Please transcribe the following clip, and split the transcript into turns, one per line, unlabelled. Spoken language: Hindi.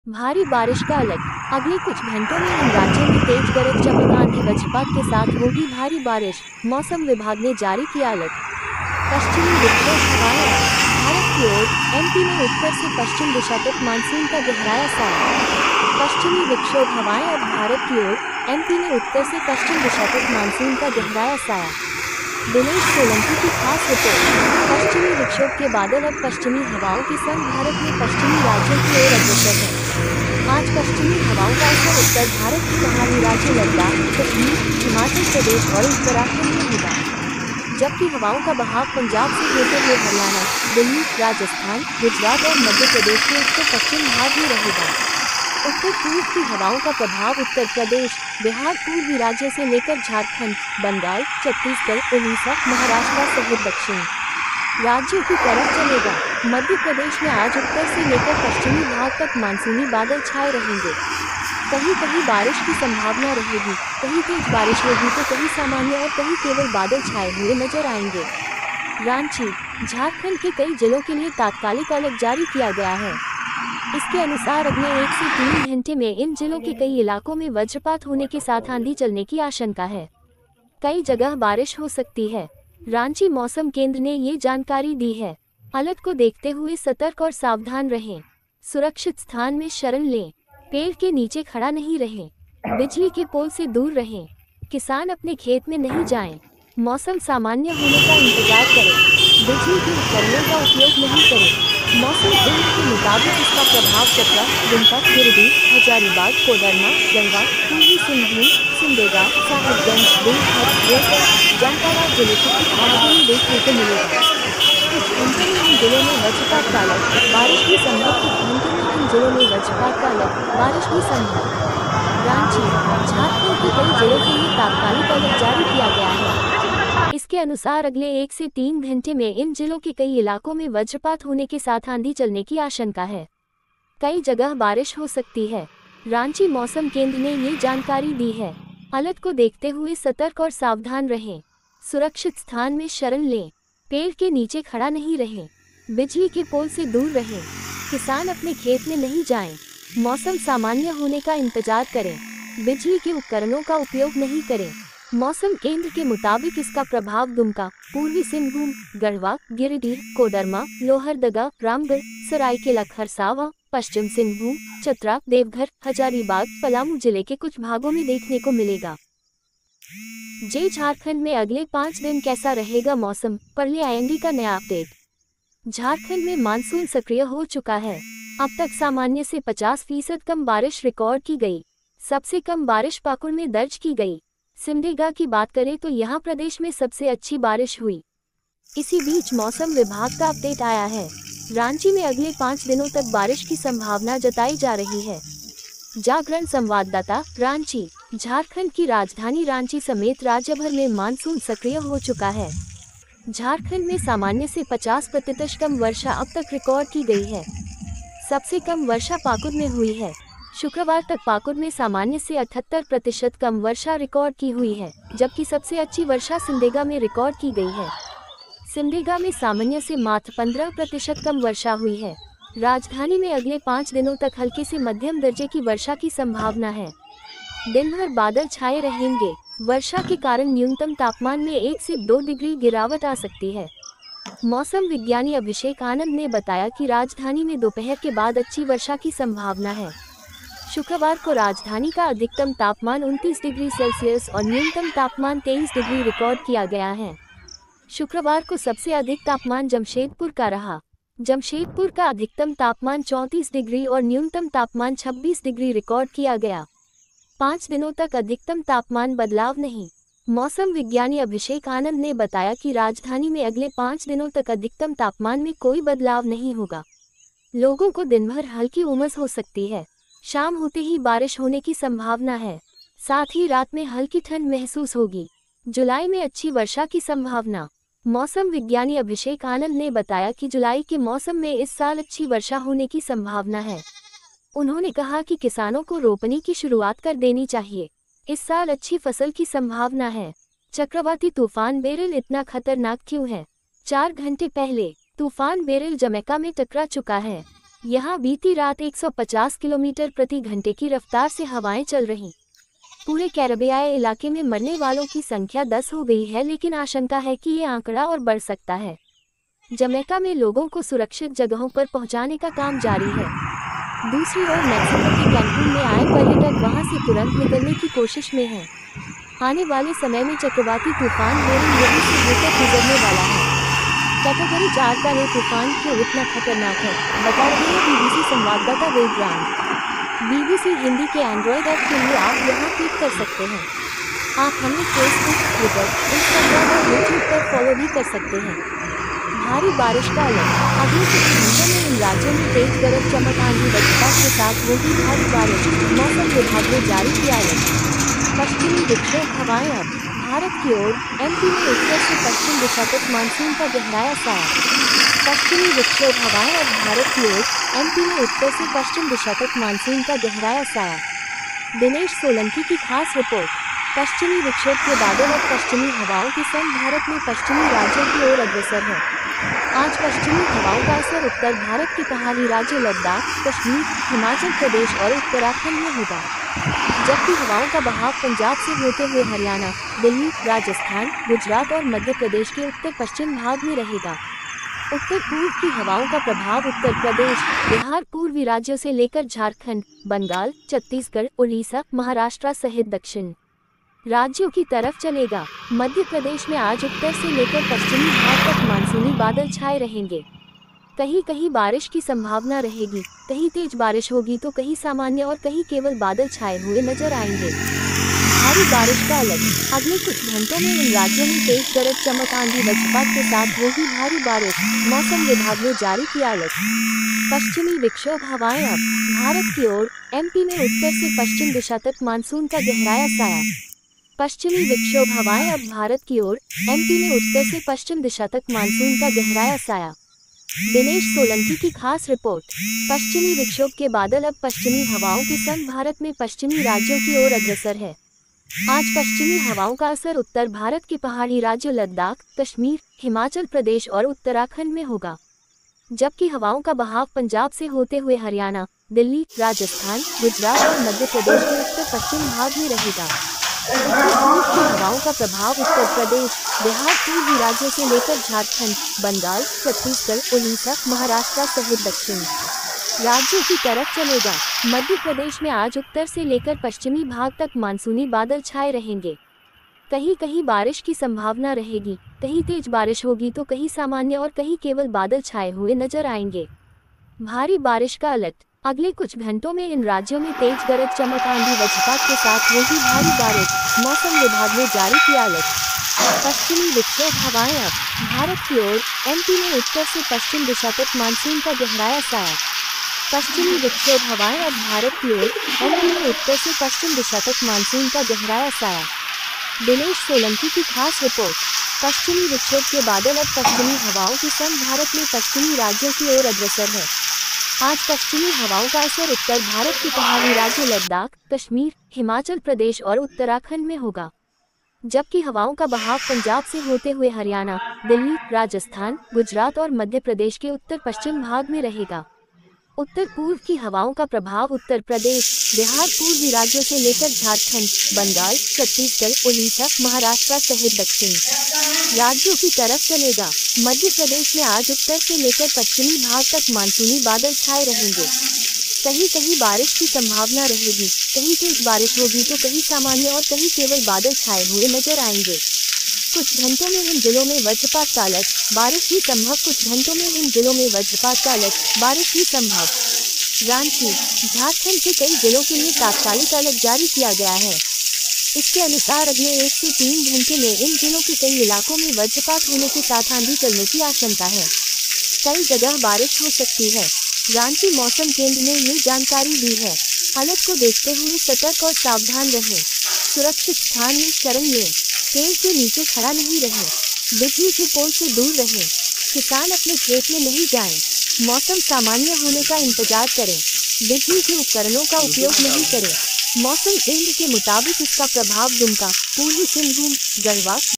भारी बारिश का अलर्ट। अगले कुछ घंटों में इन राज्यों में तेज गरज चमक आंधी वज्रपात के साथ होगी भारी बारिश। मौसम विभाग ने जारी किया अलर्ट। पश्चिमी विक्षोभ हवाएं भारत की ओर। एमपी में उत्तर से पश्चिम दिशा तक मानसून का गहराया साया। पश्चिमी विक्षोभ हवाएं अब भारत की ओर। एमपी में उत्तर से पश्चिम दिशा तक मानसून का गहराया साया। दिनेश सोलंकी की खास रिपोर्ट। पश्चिमी विक्षोभ के बादल अब पश्चिमी हवाओं के संग भारत में पश्चिमी राज्यों की ओर अग्रसर है। आज पश्चिमी हवाओं का असर उत्तर भारत के पहाड़ी राज्य लद्दाख, कश्मीर, हिमाचल प्रदेश और उत्तराखंड में होगा, जबकि हवाओं का बहाव पंजाब से होते हुए हरियाणा, दिल्ली, राजस्थान, गुजरात और मध्य प्रदेश के उत्तर पश्चिम भाग में रहेगा। उत्तर पूर्व की हवाओं का प्रभाव उत्तर प्रदेश, बिहार, पूर्वी राज्यों से लेकर झारखंड, बंगाल, छत्तीसगढ़, उड़ीसा, महाराष्ट्र सहित दक्षिण राज्यों की तरफ चलेगा। मध्य प्रदेश में आज उत्तर से लेकर पश्चिमी भाग तक मानसूनी बादल छाए रहेंगे। कहीं कहीं बारिश की संभावना रहेगी, कहीं तेज बारिश होगी तो कहीं सामान्य और कहीं केवल बादल छाए हुए नजर आएंगे। रांची, झारखंड के कई जिलों के लिए तात्कालिक अलर्ट जारी किया गया है। इसके अनुसार अगले 1 से 3 घंटे में इन जिलों के कई इलाकों में वज्रपात होने के साथ आंधी चलने की आशंका है। कई जगह बारिश हो सकती है। रांची मौसम केंद्र ने ये जानकारी दी है। अलर्ट को देखते हुए सतर्क और सावधान रहें। सुरक्षित स्थान में शरण लें। पेड़ के नीचे खड़ा नहीं रहें। बिजली के पोल से दूर रहें। किसान अपने खेत में नहीं जाएं। मौसम सामान्य होने का इंतजार करें। बिजली के उपकरणों का उपयोग नहीं करें। मौसम केंद्र के मुताबिक इसका प्रभाव चतरा, दुमका, गिरिडीह, हजारीबाग, कोडरमा, गढ़वा, पूर्वी सिंहभूम, सिमडेगा, साहिबगंज, देवघर, देवघर, जामताड़ा जिले के कुछ भागों में देखने को मिलेगा। कुछ घंटों में इन जिलों में वज्रपात का अलर्ट, बारिश भी संभव। कुछ घंटों में इन जिलों में वज्रपात का अलर्ट, बारिश भी संभव। रांची, झारखंड के कई जिलों के लिए तात्कालिक अलर्ट जारी किया गया है। इसके अनुसार अगले 1 से 3 घंटे में इन जिलों के कई इलाकों में वज्रपात होने के साथ आंधी चलने की आशंका है। कई जगह बारिश हो सकती है। रांची मौसम केंद्र ने ये जानकारी दी है। अलर्ट को देखते हुए सतर्क और सावधान रहें। सुरक्षित स्थान में शरण लें। पेड़ के नीचे खड़ा नहीं रहें। बिजली के पोल से दूर रहें। किसान अपने खेत में नहीं जाएं। मौसम सामान्य होने का इंतजार करें। बिजली के उपकरणों का उपयोग नहीं करें। मौसम केंद्र के मुताबिक इसका प्रभाव दुमका, पूर्वी सिंहभूम, गढ़वा, गिरिडीह, कोडरमा, लोहरदगा, रामगढ़, सरायकेला खरसावा, पश्चिम सिंहभूम, चतरा, देवघर, हजारीबाग, पलामू जिले के कुछ भागों में देखने को मिलेगा। झारखंड में अगले 5 दिन कैसा रहेगा मौसम, पर आईएमडी का नया अपडेट। झारखंड में मानसून सक्रिय हो चुका है। अब तक सामान्य से 50% कम बारिश रिकॉर्ड की गई। सबसे कम बारिश पाकुड़ में दर्ज की गई। सिमडेगा की बात करें तो यहाँ प्रदेश में सबसे अच्छी बारिश हुई। इसी बीच मौसम विभाग का अपडेट आया है। रांची में अगले 5 दिनों तक बारिश की संभावना जताई जा रही है। जागरण संवाददाता, रांची। झारखंड की राजधानी रांची समेत राज्य भर में मानसून सक्रिय हो चुका है। झारखंड में सामान्य से 50% कम वर्षा अब तक रिकॉर्ड की गई है। सबसे कम वर्षा पाकुड़ में हुई है। शुक्रवार तक पाकुड़ में सामान्य से 78% कम वर्षा रिकॉर्ड की हुई है, जबकि सबसे अच्छी वर्षा सिमडेगा में रिकॉर्ड की गई है। सिमडेगा में सामान्य से मात्र 15% कम वर्षा हुई है। राजधानी में अगले 5 दिनों तक हल्के से मध्यम दर्जे की वर्षा की संभावना है। दिन भर बादल छाए रहेंगे। वर्षा के कारण न्यूनतम तापमान में 1 से 2 डिग्री गिरावट आ सकती है। मौसम विज्ञानी अभिषेक आनंद ने बताया कि राजधानी में दोपहर के बाद अच्छी वर्षा की संभावना है। शुक्रवार को राजधानी का अधिकतम तापमान 29 डिग्री सेल्सियस और न्यूनतम तापमान 23 डिग्री रिकॉर्ड किया गया है। शुक्रवार को सबसे अधिक तापमान जमशेदपुर का रहा। जमशेदपुर का अधिकतम तापमान 34 डिग्री और न्यूनतम तापमान 26 डिग्री रिकॉर्ड किया गया। 5 दिनों तक अधिकतम तापमान बदलाव नहीं। मौसम विज्ञानी अभिषेक आनंद ने बताया कि राजधानी में अगले 5 दिनों तक अधिकतम तापमान में कोई बदलाव नहीं होगा। लोगों को दिन भर हल्की उमस हो सकती है। शाम होते ही बारिश होने की संभावना है। साथ ही रात में हल्की ठंड महसूस होगी। जुलाई में अच्छी वर्षा की संभावना। मौसम विज्ञानी अभिषेक आनंद ने बताया कि जुलाई के मौसम में इस साल अच्छी वर्षा होने की संभावना है। उन्होंने कहा कि किसानों को रोपनी की शुरुआत कर देनी चाहिए। इस साल अच्छी फसल की संभावना है। चक्रवाती तूफान बेरिल इतना खतरनाक क्यों है? 4 घंटे पहले तूफान बेरिल जमैका में टकरा चुका है। यहाँ बीती रात 150 किलोमीटर प्रति घंटे की रफ्तार से हवाएं चल रहीं। पूरे कैरिबियाई इलाके में मरने वालों की संख्या 10 हो गई है, लेकिन आशंका है कि ये आंकड़ा और बढ़ सकता है। जमैका में लोगों को सुरक्षित जगहों पर पहुंचाने का काम जारी है। दूसरी ओर मैक्सिको के कैंकुन में आए पर्यटक वहां से तुरंत निकलने की कोशिश में हैं। आने वाले समय में चक्रवाती तूफान हेरन यहीं से होकर गुजरने वाला है। कैटेगरी 4 का ये तूफान क्यों इतना खतरनाक है, बता रहे हैं बीबीसी संवाददाता वेदरांग। बीबीसी हिंदी के एंड्रॉयड ऐप के लिए आप यहाँ क्लिक कर सकते हैं। आप हमें फेसबुक, ट्विटर, इंस्टाग्राम और यूट्यूब पर फॉलो भी कर सकते हैं। भारी बारिश का अलर्ट। अगले कुछ घंटों में इन राज्यों में तेज गरज चमक आंधी वज्रपात के साथ होगी भारी बारिश। मौसम विभाग ने जारी किया अलर्ट। पश्चिमी विक्षोभ हवाएं अब भारत की ओर। एमपी में उत्तर से पश्चिम दिशा तक मानसून का गहराया साया। पश्चिमी विक्षोभ हवाएं अब भारत की ओर। एमपी में उत्तर से पश्चिम दिशा तक मानसून का गहराया साया। दिनेश सोलंकी की खास रिपोर्ट। पश्चिमी विक्षोभ के बादल अब पश्चिमी हवाओं के संग भारत में पश्चिमी राज्यों की ओर अग्रसर है। आज पश्चिमी हवाओं का असर उत्तर भारत के पहाड़ी राज्यों लद्दाख, कश्मीर, हिमाचल प्रदेश और उत्तराखंड में होगा, जबकि हवाओं का बहाव पंजाब से होते हुए हरियाणा, दिल्ली, राजस्थान, गुजरात और मध्य प्रदेश के उत्तर पश्चिम भाग में रहेगा। उत्तर पूर्व की हवाओं का प्रभाव उत्तर प्रदेश, बिहार, पूर्वी राज्यों से लेकर झारखंड, बंगाल, छत्तीसगढ़, उड़ीसा, महाराष्ट्र सहित दक्षिण राज्यों की तरफ चलेगा। मध्य प्रदेश में आज उत्तर से लेकर पश्चिमी भाग तक मानसूनी बादल छाए रहेंगे। कहीं कहीं बारिश की संभावना रहेगी, कहीं तेज बारिश होगी तो कहीं सामान्य और कहीं केवल बादल छाए हुए नजर आएंगे। भारी बारिश का अलर्ट। अगले कुछ घंटों में इन राज्यों में तेज गरज चमक आंधी वज्रपात के साथ होगी भारी बारिश। मौसम विभाग ने जारी किया अलर्ट। पश्चिमी विक्षोभ हवाएं अब भारत की ओर। एमपी में उत्तर से पश्चिम दिशा तक मानसून का गहराया साया। पश्चिमी विक्षोभ हवाएं अब भारत की ओर। एमपी में उत्तर से पश्चिम दिशा तक मानसून का गहराया साया। दिनेश सोलंकी की खास रिपोर्ट। पश्चिमी विक्षोभ के बादल अब पश्चिमी हवाओं के संग भारत में पश्चिमी राज्यों की ओर अग्रसर है। आज पश्चिमी हवाओं का असर उत्तर भारत के पहाड़ी राज्यों लद्दाख, कश्मीर, हिमाचल प्रदेश और उत्तराखंड में होगा, जबकि हवाओं का बहाव पंजाब से होते हुए हरियाणा, दिल्ली, राजस्थान, गुजरात और मध्य प्रदेश के उत्तर पश्चिम भाग में रहेगा। उत्तर पूर्व की हवाओं का प्रभाव उत्तर प्रदेश, बिहार, पूर्वी राज्यों से लेकर झारखंड, बंगाल, छत्तीसगढ़, उड़ीसा, महाराष्ट्र सहित दक्षिण राज्यों की तरफ चलेगा। मध्य प्रदेश में आज उत्तर से लेकर पश्चिमी भाग तक मानसूनी बादल छाए रहेंगे। कहीं कहीं बारिश की संभावना रहेगी, कहीं तेज बारिश होगी तो कहीं सामान्य और कहीं केवल बादल छाए हुए नजर आएंगे। भारी बारिश का अलर्ट। अगले कुछ घंटों में इन राज्यों में तेज गरज चमक आंधी वज्रपात के साथ होगी भारी बारिश। मौसम विभाग ने जारी किया अलर्ट। पश्चिमी विक्षोभ हवाएं अब भारत की ओर। एमपी में उत्तर से पश्चिम दिशा तक मानसून का गहराया साया। पश्चिमी विक्षोभ हवाएं अब भारत की ओर। एमपी में उत्तर से पश्चिम दिशा तक मानसून का गहराया साया। दिनेश सोलंकी की खास रिपोर्ट। पश्चिमी विक्षोभ के बादल अब पश्चिमी हवाओं के संग भारत में पश्चिमी राज्यों की ओर अग्रसर है। आज पश्चिमी हवाओं का असर उत्तर भारत के पहाड़ी राज्यों लद्दाख, कश्मीर, हिमाचल प्रदेश और उत्तराखंड में होगा, जबकि हवाओं का बहाव पंजाब से होते हुए हरियाणा, दिल्ली, राजस्थान, गुजरात और मध्य प्रदेश के उत्तर पश्चिम भाग में रहेगा। उत्तर पूर्व की हवाओं का प्रभाव उत्तर प्रदेश, बिहार, पूर्वी राज्यों से लेकर झारखंड, बंगाल, छत्तीसगढ़, उड़ीसा, महाराष्ट्र सहित दक्षिण राज्यों की तरफ चलेगा। मध्य प्रदेश में आज उत्तर से लेकर पश्चिमी भाग तक मानसूनी बादल छाए रहेंगे। कहीं कहीं बारिश की संभावना रहेगी, कहीं तेज बारिश होगी तो कहीं सामान्य और कहीं केवल बादल छाए हुए नजर आएंगे। कुछ घंटों में इन जिलों में वज्रपात का अलर्ट, बारिश भी संभव। कुछ घंटों में इन जिलों में वज्रपात का अलर्ट, बारिश भी संभव। रांची, झारखंड के कई जिलों के लिए तात्कालिक अलर्ट जारी किया गया है। इसके अनुसार अगले 1 से 3 घंटे में इन जिलों के कई इलाकों में वज्रपात होने के साथ आंधी चलने की आशंका है। कई जगह बारिश हो सकती है। रांची मौसम केंद्र ने ये जानकारी दी है। अलर्ट को देखते हुए सतर्क और सावधान रहें। सुरक्षित स्थान में शरण लें। पेड़ के नीचे खड़ा नहीं रहें। बिजली के पोल से दूर रहें। किसान अपने खेत में नहीं जाएं। मौसम सामान्य होने का इंतजार करें। बिजली के उपकरणों का उपयोग नहीं करें। मौसम केंद्र के मुताबिक इसका प्रभाव दुमका, पूर्वी सिंहभूम, गढ़वा,